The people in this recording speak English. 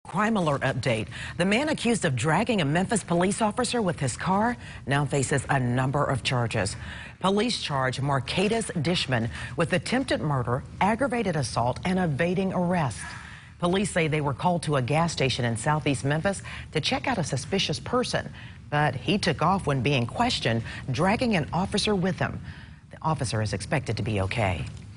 Crime alert update. The man accused of dragging a Memphis police officer with his car now faces a number of charges. Police charge Marcatus Dishman with attempted murder, aggravated assault, and evading arrest. Police say they were called to a gas station in southeast Memphis to check out a suspicious person, but he took off when being questioned, dragging an officer with him. The officer is expected to be okay.